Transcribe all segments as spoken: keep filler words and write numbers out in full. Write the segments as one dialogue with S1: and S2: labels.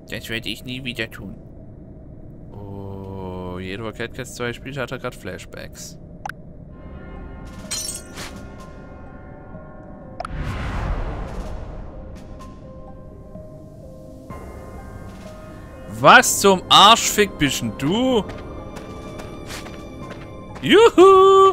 S1: Das werde ich nie wieder tun. Oh, jeder, der Cat Cats zwei spielt, hat er gerade Flashbacks. Was zum Arschfick bist denn du? Juhu!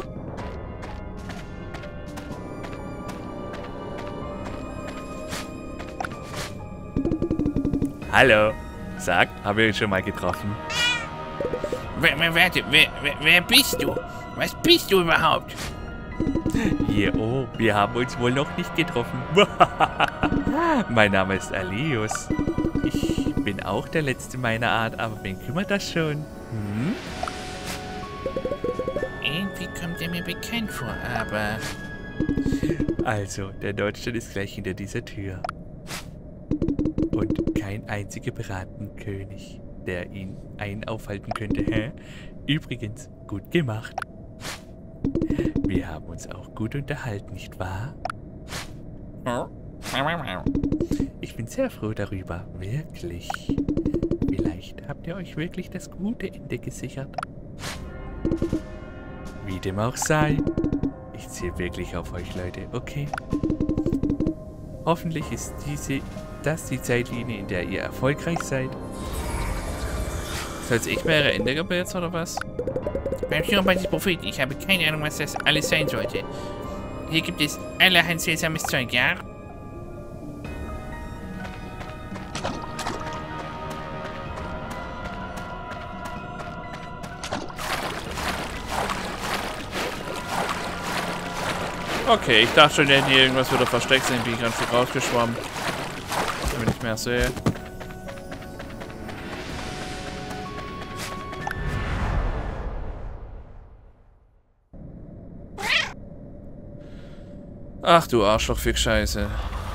S1: Hallo. Sag, habe ich schon mal getroffen.
S2: Wer, wer, warte, wer, wer, wer bist du? Was bist du überhaupt?
S1: Hier, oh, wir haben uns wohl noch nicht getroffen. Mein Name ist Alius. Ich bin auch der Letzte meiner Art, aber wen kümmert das schon? Hm?
S2: Irgendwie kommt er mir bekannt vor, aber...
S1: Also, der Nordstern ist gleich hinter dieser Tür. Und kein einziger Piratenkönig, der ihn einen aufhalten könnte. Hä? Übrigens, gut gemacht. Wir haben uns auch gut unterhalten, nicht wahr? Ich bin sehr froh darüber, wirklich. Vielleicht habt ihr euch wirklich das gute Ende gesichert. Wie dem auch sei. Ich zähle wirklich auf euch, Leute, okay? Hoffentlich ist diese, das die Zeitlinie, in der ihr erfolgreich seid. Soll es echt mehrere Ende geben jetzt, oder was?
S2: Beim Führer des Propheten, ich habe keine Ahnung, was das alles sein sollte. Hier gibt es allerhand seltsames Zeug, ja?
S1: Okay, ich dachte schon, wenn hier irgendwas wieder versteckt sind, bin ich ganz viel rausgeschwommen. Wenn ich mehr sehe. Ach du Arschloch-Fick-Scheiße.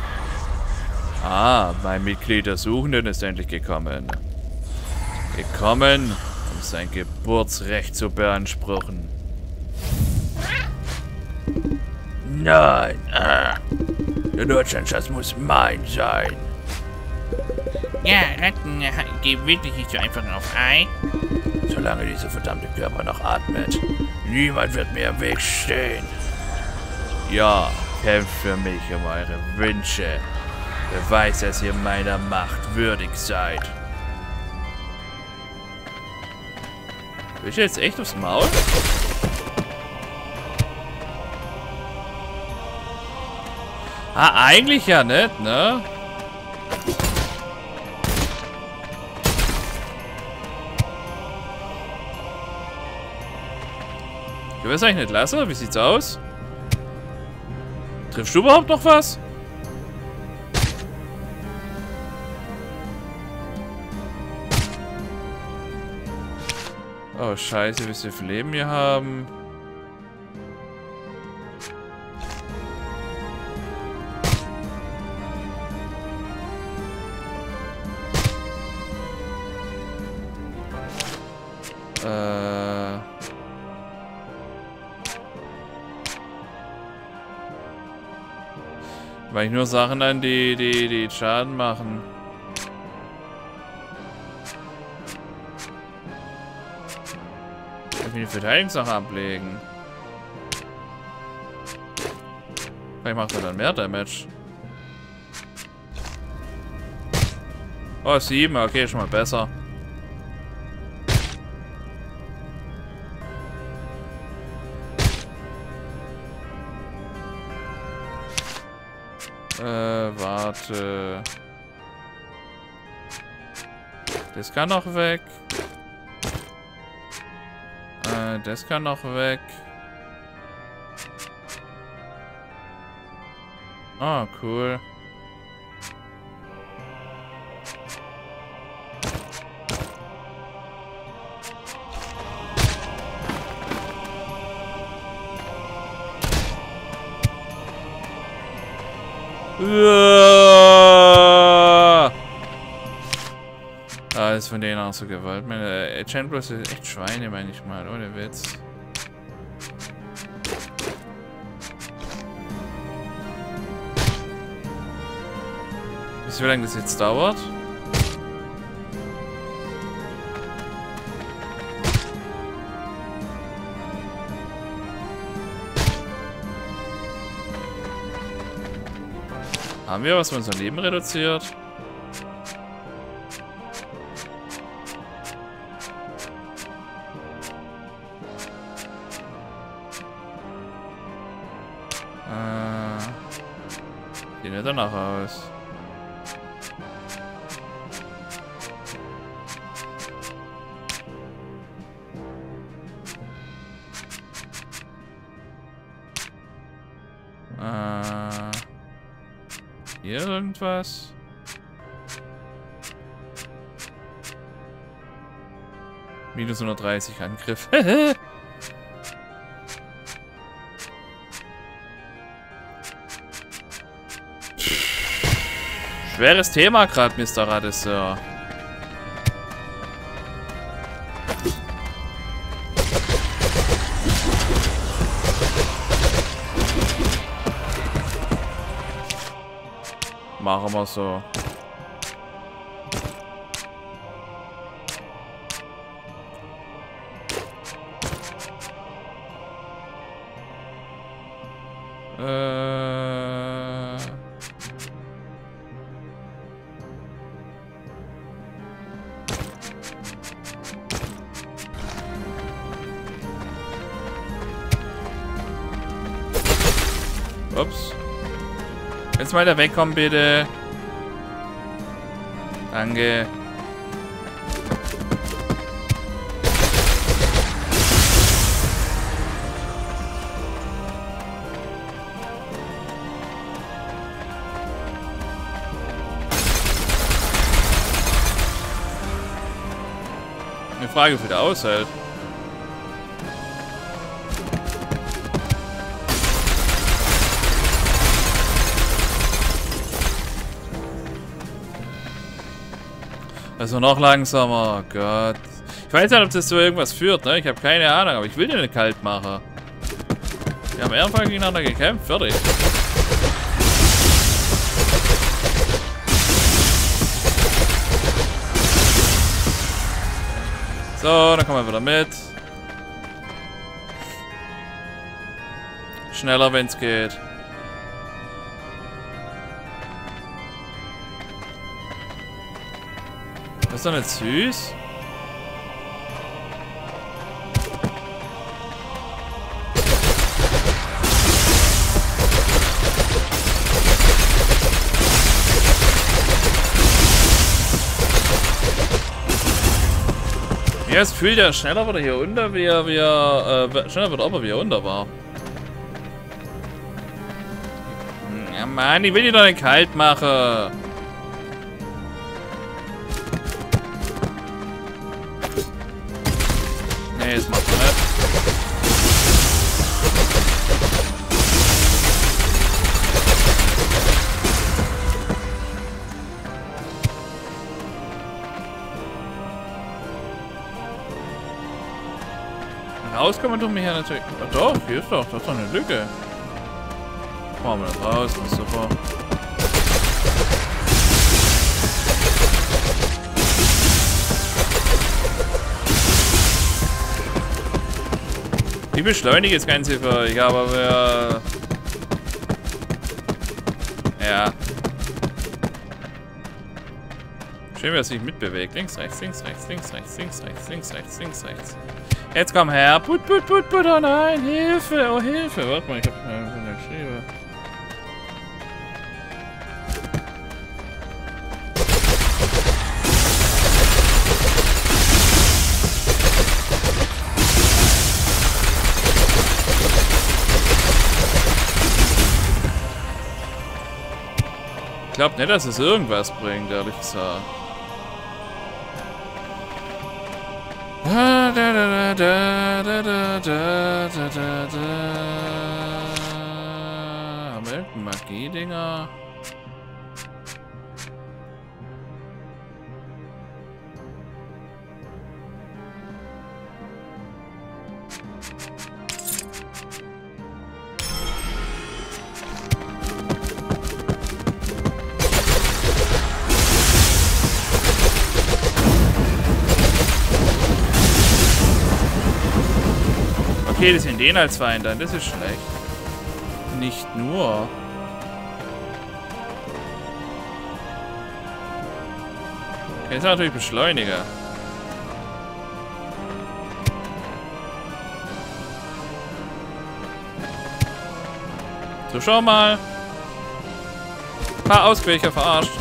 S1: Ah, mein Mitglied der Suchenden ist endlich gekommen. Gekommen, um sein Geburtsrecht zu beanspruchen.
S2: Nein, äh, der Deutschlandschatz muss mein sein. Ja, Ratten äh, gehen wirklich nicht so einfach auf Ei. Solange dieser verdammte Körper noch atmet. Niemand wird mir im Weg stehen.
S1: Ja, kämpft für mich um eure Wünsche. Beweist, dass ihr meiner Macht würdig seid. Will ich jetzt echt aufs Maul? Ah, eigentlich ja nicht, ne? Ich will es eigentlich nicht lassen. Wie sieht's aus? Triffst du überhaupt noch was? Oh, scheiße, wie viel Leben wir haben. Äh... Weil ich nur Sachen an, die, die, die Schaden machen. Ich will die Verteidigungssache ablegen. Vielleicht macht er dann mehr Damage. Oh, sieben, okay, schon mal besser. Äh, warte. Das kann noch weg. Äh, das kann noch weg. Ah, cool. Ah, ist von denen auch so Gewalt. Meine Chambliss ist echt Schweine, meine ich mal, ohne Witz. Wisst ihr, wie lange das jetzt dauert? Haben wir was für unser Leben reduziert? Äh, sieht nicht danach aus. Äh, hier irgendwas? Minus hundertdreißig Angriff. Schweres Thema gerade, Mister Radisseur. Machen wir so. Äh. Ups. Jetzt mal da wegkommen, bitte. Danke. Eine Frage, wie viel der aushält. Also noch langsamer. Oh Gott. Ich weiß nicht, ob das zu irgendwas führt, ne? Ich habe keine Ahnung, aber ich will den nicht kalt machen. Wir haben mehrfach gegeneinander gekämpft. Fertig. So, dann kommen wir wieder mit. Schneller, wenn es geht. Das ist doch nicht süß. Ja, es fühlt ja schneller wird er hier unter, wie er, wie er, äh, schneller wird aber wie er unter war. Ja Mann, ich will die doch nicht kalt machen. Nee, das macht er nicht. Raus kann man doch mir hier natürlich... Ah, doch, hier ist doch, das ist doch eine Lücke. Machen wir das raus, das ist super. Ich beschleunige das Ganze für euch, aber wir... Ja. Schön, wie er sich mitbewegt. Links, rechts, links, rechts, links, rechts, links, rechts, links, rechts, links, rechts. Jetzt komm her. Put, put, put, put. Oh nein. Hilfe. Oh, Hilfe. Warte mal, ich hab äh, geschrieben. Ich glaube nicht, dass es irgendwas bringt, ehrlich gesagt. Da, da, da, da, da, da, da, da, da, da. Haben wir irgendeinen Magie-Dinger? Okay, das sind den als Feind dann, das ist schlecht. Nicht nur. Jetzt natürlich Beschleuniger. So, schau mal. Paar Ausquächer verarscht.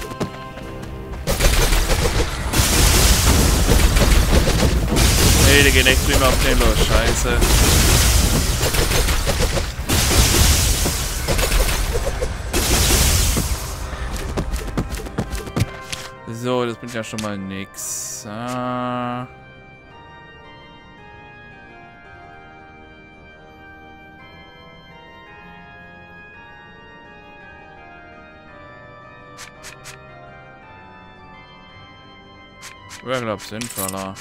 S1: Nee, die gehen echt prima auf den los. Scheiße. So, das bringt ja schon mal nix. Ah. Wäre, glaub ich, sinnvoller.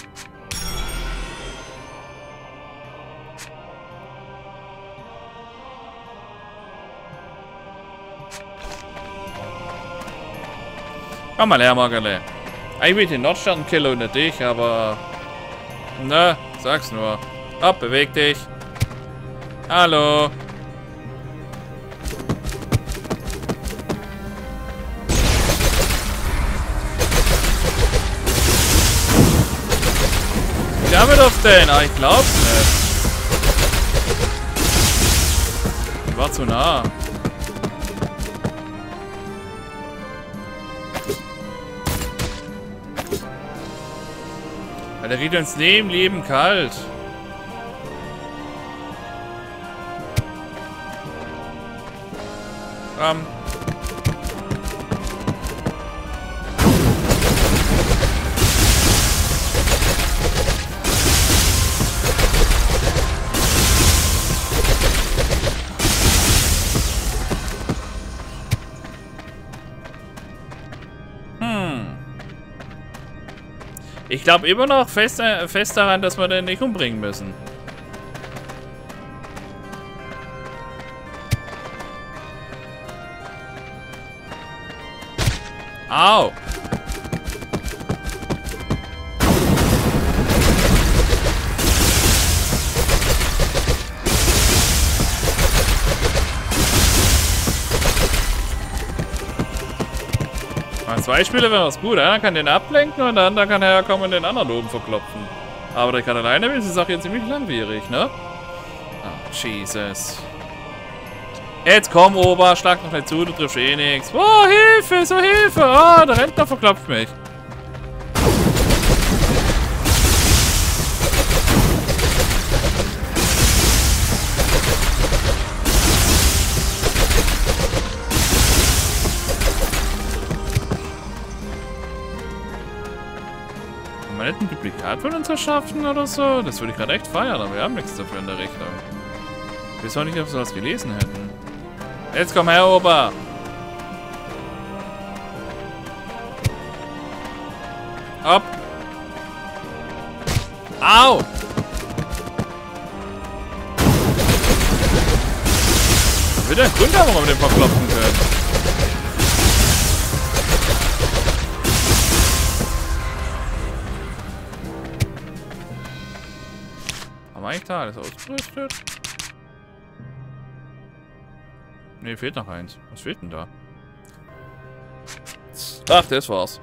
S1: Komm mal her, Magale. Ich will den Nordstern killen und nicht dich, aber... Ne, sag's nur. Hopp, beweg dich. Hallo. Wie damit auf den? Ah, ich glaub's nicht. Ich war zu nah. Der geht uns neben Leben kalt. Ähm. Ich glaube immer noch fest, äh, fest daran, dass wir den nicht umbringen müssen. Au! Mal zwei Spiele wäre das gut. Einer kann den ablenken und der andere kann herkommen und den anderen oben verklopfen. Aber der kann alleine ist die Sache jetzt ziemlich langwierig, ne? Oh, Jesus. Jetzt komm, Ober, schlag noch nicht zu, du triffst eh nichts. Oh, Hilfe, so Hilfe! Oh, der Rentner verklopft mich. Kann man nicht ein Duplikat von uns erschaffen oder so? Das würde ich gerade echt feiern, aber wir haben nichts dafür in der Richtung. Ich weiß auch nicht, ob wir sowas gelesen hätten. Jetzt komm her, Opa! Ab! Au! Ich will einen Grund haben, warum wir den verklopfen können. Haben wir eigentlich da alles ausgerüstet? Ne, fehlt noch eins. Was fehlt denn da? Ach, das war's.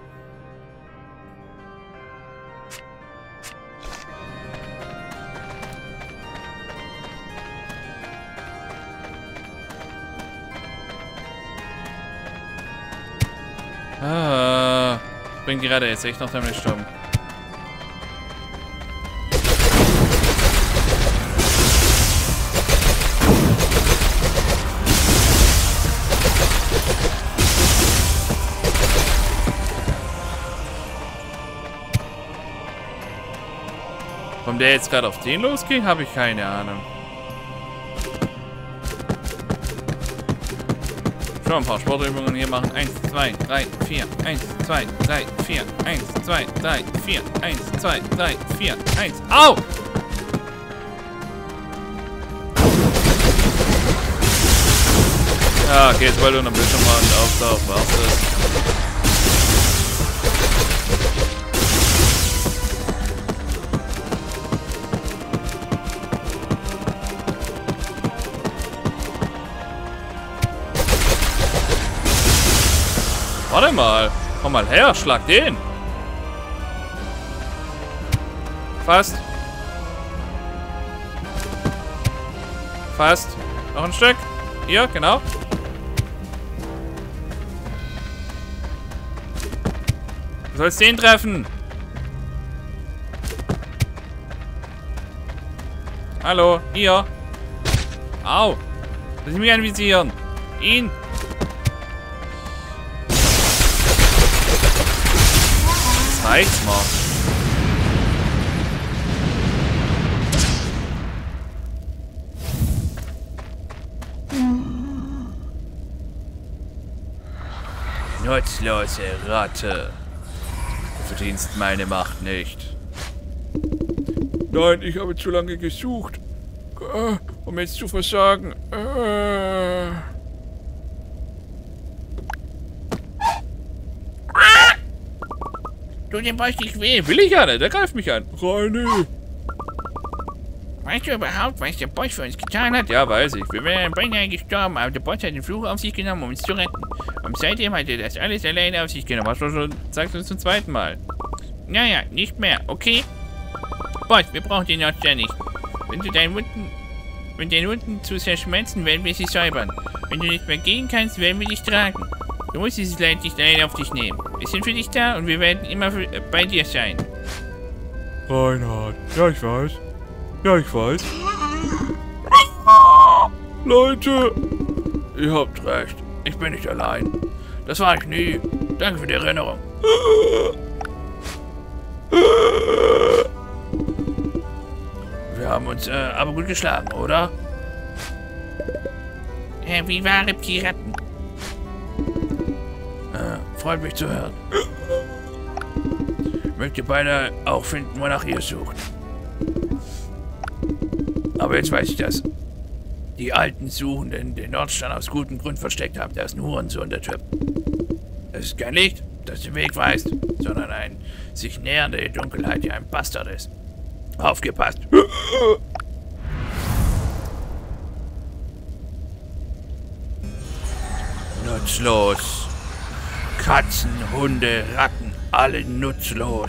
S1: Ah, bin gerade jetzt echt noch ziemlich stumm. Warum der jetzt gerade auf den losging, habe ich keine Ahnung. Schon ein paar Sportübungen hier machen. eins, zwei, drei, vier. eins, zwei, drei, vier. eins, zwei, drei, vier. eins, zwei, drei, vier. eins. Au! Ja, okay, jetzt weil du noch ein bisschen mal auftauchst, war's das. Warte mal. Komm mal her, schlag den. Fast. Fast. Noch ein Stück. Hier, genau. Du sollst den treffen. Hallo, hier. Au. Lass mich anvisieren. Ihn. Das reicht's mal. Nutzlose Ratte. Du verdienst meine Macht nicht.
S2: Nein, ich habe zu lange gesucht, äh, um jetzt zu versagen. Äh.
S1: Du, dem bräuchte ich weh. Will ich ja nicht, der greift mich an.
S2: Reini!
S3: Weißt du überhaupt, was der Boss für uns getan hat?
S1: Ja, weiß ich.
S3: Wir wären beinahe gestorben, aber der Boss hat den Fluch auf sich genommen, um uns zu retten. Und seitdem hat er das alles alleine auf sich genommen.
S1: Was du schon sagst, du zum zweiten Mal.
S3: Naja, nicht mehr, okay? Boss, wir brauchen den Notch ja nicht. Wenn du deine Wunden, wenn deine Wunden zu sehr schmerzen, werden wir sie säubern. Wenn du nicht mehr gehen kannst, werden wir dich tragen. Du musst dieses Leid nicht alleine auf dich nehmen. Wir sind für dich da und wir werden immer für, äh, bei dir sein.
S2: Reinhard, ja ich weiß. Ja ich weiß. Leute! Ihr habt recht. Ich bin nicht allein. Das war ich nie. Danke für die Erinnerung. Wir haben uns äh, aber gut geschlagen, oder?
S3: Äh, wie wahre Piraten.
S2: Äh, freut mich zu hören. Mögt ihr beide auch finden, wonach ihr sucht. Aber jetzt weiß ich das. Die alten Suchenden den Nordstern aus gutem Grund versteckt haben. Der ist ein Hurensohn, der Typ. Es ist kein Licht, das den Weg weist, sondern ein sich nähernde Dunkelheit, die ein Bastard ist. Aufgepasst! Nutzlos. Katzen, Hunde, Ratten, alle nutzlos.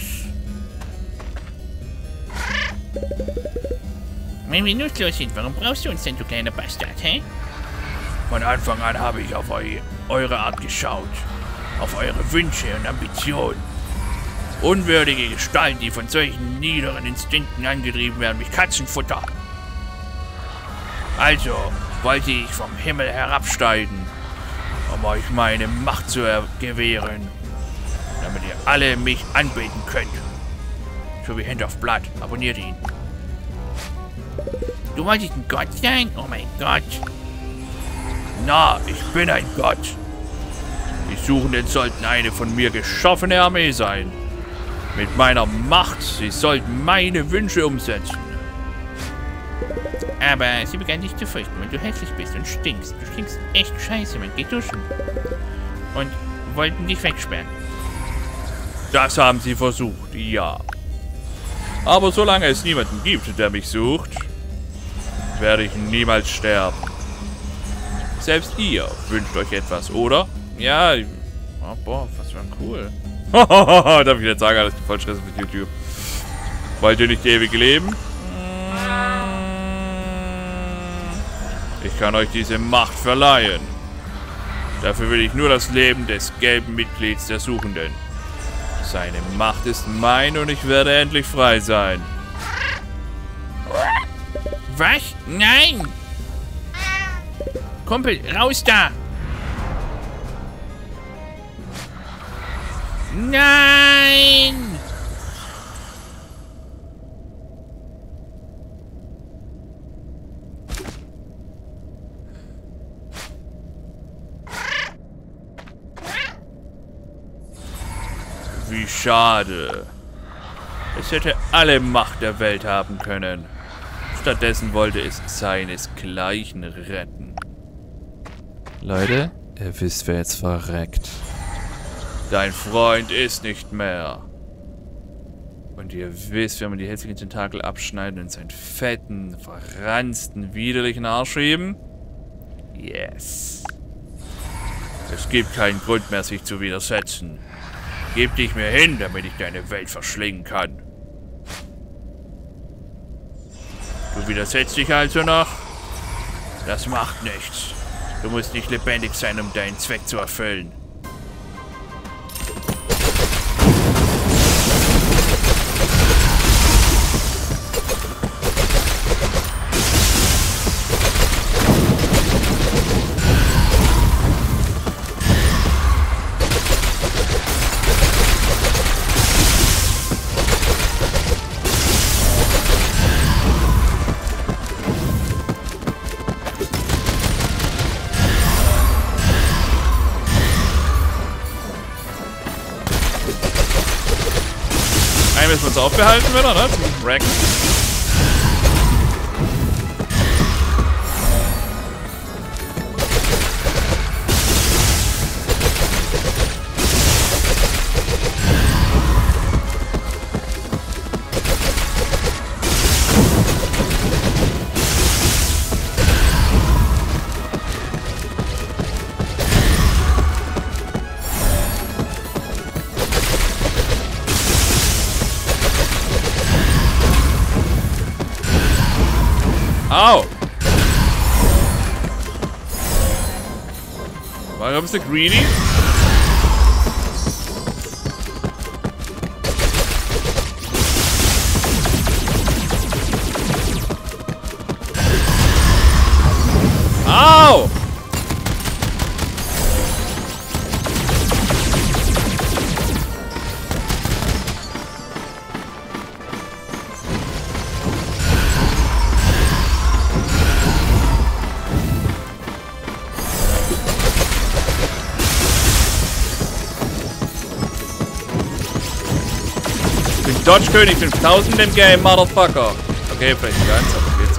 S3: Wenn wir nutzlos sind, warum brauchst du uns denn, du kleiner Bastard, hä?
S2: Von Anfang an habe ich auf eu eure Art geschaut. Auf eure Wünsche und Ambitionen. Unwürdige Gestalten, die von solchen niederen Instinkten angetrieben werden, wie Katzenfutter. Also wollte ich vom Himmel herabsteigen, um euch meine Macht zu gewähren, damit ihr alle mich anbeten könnt. So wie Hand of Blood. Abonniert ihn.
S3: Du wolltest ein Gott sein? Oh mein Gott.
S2: Na, ich bin ein Gott. Die Suchenden sollten eine von mir geschaffene Armee sein. Mit meiner Macht, sie sollten meine Wünsche umsetzen.
S3: Aber sie begann dich zu fürchten, wenn du hässlich bist und stinkst. Du stinkst echt scheiße, man geht duschen. Und wollten dich wegsperren.
S2: Das haben sie versucht, ja. Aber solange es niemanden gibt, der mich sucht, werde ich niemals sterben. Selbst ihr wünscht euch etwas, oder?
S1: Ja, oh, boah, was für ein cool. Darf ich jetzt sagen, alles voll Stress mit YouTube.
S2: Wollt ihr nicht ewig leben? Ich kann euch diese Macht verleihen. Dafür will ich nur das Leben des gelben Mitglieds der Suchenden. Seine Macht ist mein und ich werde endlich frei sein.
S3: Was? Nein! Kumpel, raus da! Nein!
S2: Wie schade. Es hätte alle Macht der Welt haben können. Stattdessen wollte es seinesgleichen retten.
S1: Leute, ihr wisst, wer jetzt verreckt.
S2: Dein Freund ist nicht mehr. Und ihr wisst, wenn man die hässlichen Tentakel abschneiden und in seinen fetten, verranzten, widerlichen Arsch schieben? Yes. Es gibt keinen Grund mehr, sich zu widersetzen. Gib dich mir hin, damit ich deine Welt verschlingen kann. Du widersetzt dich also noch? Das macht nichts. Du musst nicht lebendig sein, um deinen Zweck zu erfüllen.
S1: Müssen wir uns aufbehalten wieder, ne? Zum Racken. Au! Warum bist du greedy? Au! Dodge König fünftausend im Game, Motherfucker. Okay, vielleicht nicht ganz, aber geht so.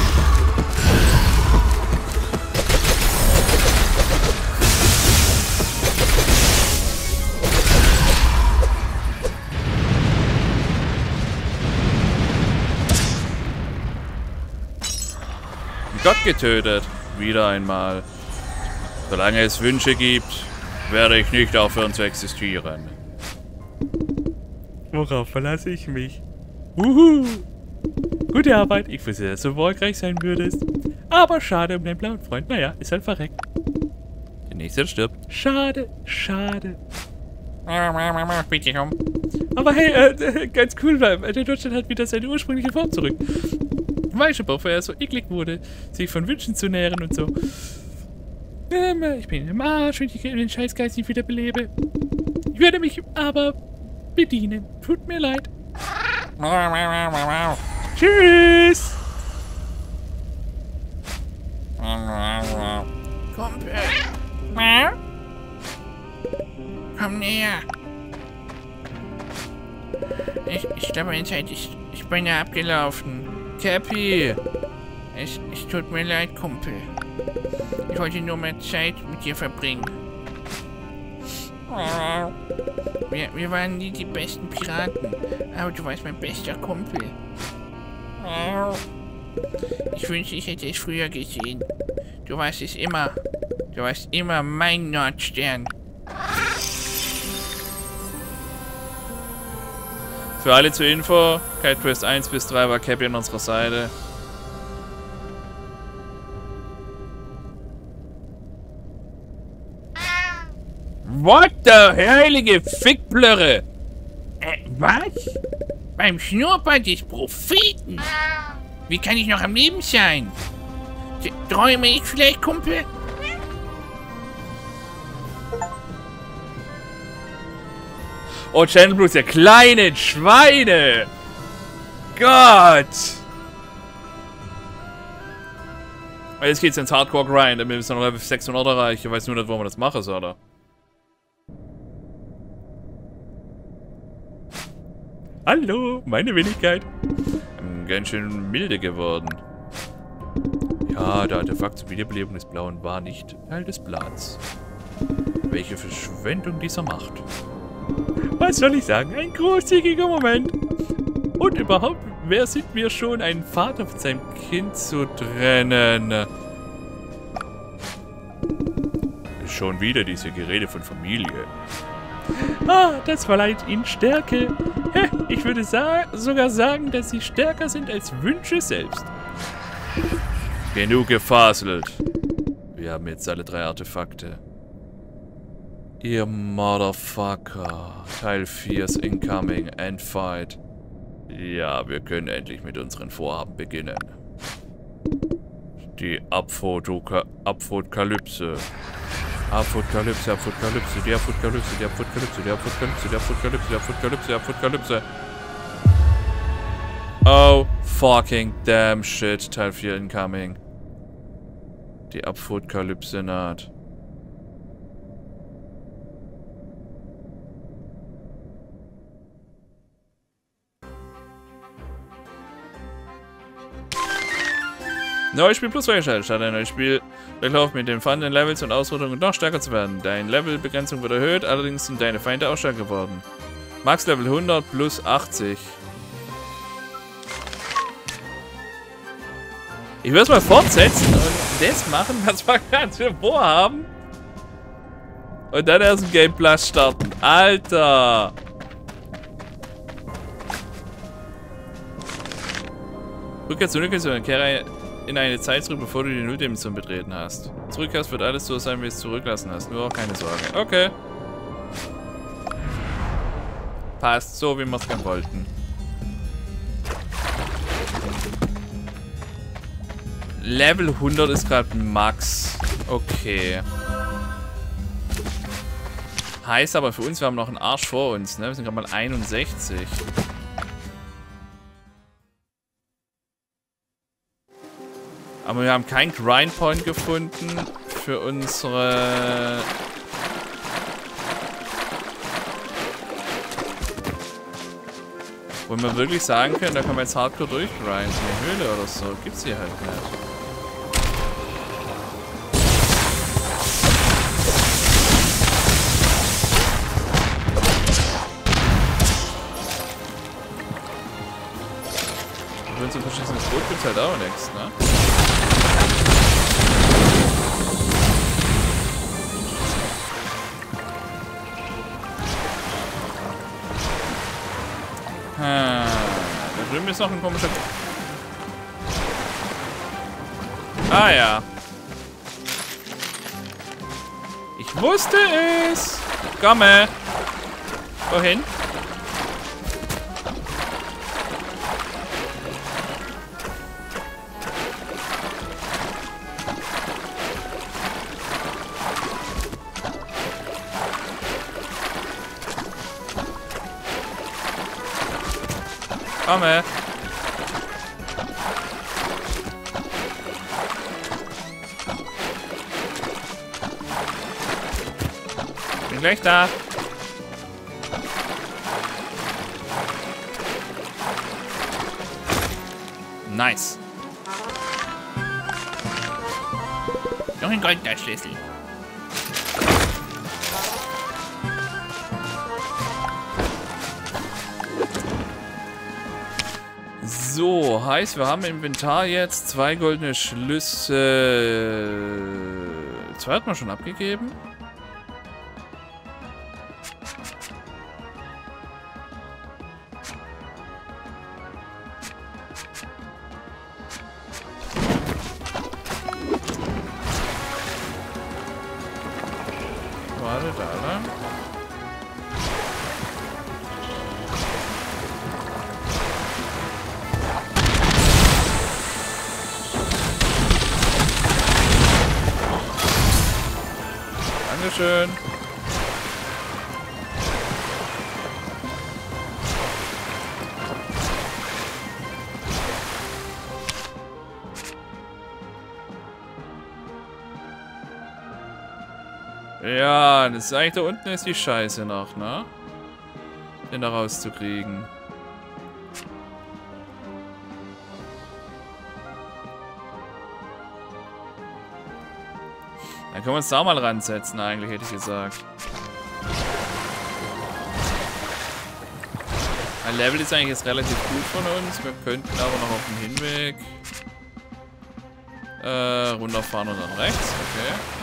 S1: Gott getötet. Wieder einmal. Solange es Wünsche gibt, werde ich nicht aufhören zu existieren. Worauf verlasse ich mich? Uhu! Gute Arbeit. Ich wusste, dass du erfolgreich sein würdest. Aber schade um deinen blauen Freund. Naja, ist halt verreckt. Der nächste stirbt. Schade, schade.
S3: Bitte um.
S1: Aber hey, äh, ganz cool bleiben. Der Deutschland hat wieder seine ursprüngliche Form zurück. Weiß schon, bevor er so eklig wurde, sich von Wünschen zu nähren und so. Ähm, ich bin im Arsch, wenn ich den Scheißgeist nicht wieder belebe. Ich werde mich aber bedienen. Tut mir leid. Tschüss.
S3: Kumpel. Komm näher. Ich, ich glaube, meine Zeit ist, ist beinahe abgelaufen. Cappy. Es, es tut mir leid, Kumpel. Ich wollte nur mehr Zeit mit dir verbringen. Wir, wir waren nie die besten Piraten, aber du warst mein bester Kumpel. Ich wünschte, ich hätte es früher gesehen. Du warst es immer. Du warst immer mein Nordstern.
S1: Für alle zur Info, Kite Quest eins bis drei war Cappy an unserer Seite. What the heilige Fickblöre?
S3: Äh, was? Beim Schnurrbart des Propheten? Wie kann ich noch am Leben sein? T- Träume ich vielleicht, Kumpel?
S1: Oh, Channel Blues, ihr kleinen Schweine! Gott! Jetzt geht's ins Hardcore Grind, damit wir es noch Level sechshundert erreichen. Ich weiß nur nicht, wo man das machen soll. Hallo, meine Wenigkeit. Ganz schön milde geworden. Ja, der Artefakt zur Wiederbelebung des Blauen war nicht Teil des Plans. Welche Verschwendung dieser Macht. Was soll ich sagen? Ein großzügiger Moment. Und überhaupt, wer sind wir schon, einen Vater von seinem Kind zu trennen? Schon wieder diese Gerede von Familie. Ah, das verleiht ihnen Stärke. Ich würde sa sogar sagen, dass sie stärker sind als Wünsche selbst. Genug gefaselt. Wir haben jetzt alle drei Artefakte. Ihr Motherfucker. Teil vier ist incoming. Endfight. Ja, wir können endlich mit unseren Vorhaben beginnen. Die Aphodoka Aphokalypse. Aphokalypse, Aphokalypse, die Aphokalypse, die Aphokalypse, die Aphokalypse, die Aphokalypse, die Aphokalypse, die Aphokalypse. Oh, fucking damn shit. Teil vier incoming. Die Aphokalypse naht. Neues Spiel plus freigeschaltet. Statt ein neues Spiel durchlaufen mit den vorhandenen Levels und Ausrüstungen noch stärker zu werden. Deine Levelbegrenzung wird erhöht, allerdings sind deine Feinde auch stärker geworden. Max Level hundert plus achtzig. Ich würde es mal fortsetzen und das machen, was wir gerade für vorhaben. Und dann erst ein Game Plus starten. Alter! Rückkehr zurück ist eine Kehre in eine Zeit zurück, bevor du die Nulldimension betreten hast. Zurückkehrst wird alles so sein, wie es zurücklassen hast. Nur auch keine Sorge. Okay. Passt so, wie wir es gerne wollten. Level hundert ist gerade Max. Okay. Heißt aber für uns, wir haben noch einen Arsch vor uns, ne? Wir sind gerade mal einundsechzig. Aber wir haben keinen Grindpoint gefunden für unsere... Wo wir wirklich sagen können, da können wir jetzt hardcore durchgrinden. Eine Höhle oder so. Gibt's hier halt nicht. Für so ein verschissenes Boot gibt's halt auch nichts, ne? Da drüben ist noch ein komischer... Ah ja. Ich wusste es. Komme. Wohin? Komme. Bin gleich da. Nice. Noch ein goldener Schlüssel. So, heißt, wir haben im Inventar jetzt zwei goldene Schlüssel. Zwei hat man schon abgegeben. Warte, da lang. Dankeschön. Ja, das ist eigentlich da unten ist die Scheiße noch, ne? Den da rauszukriegen. Dann können wir uns da mal ransetzen, eigentlich, hätte ich gesagt. Ein Level ist eigentlich jetzt relativ gut von uns. Wir könnten aber noch auf dem Hinweg äh, runterfahren und dann rechts. Okay.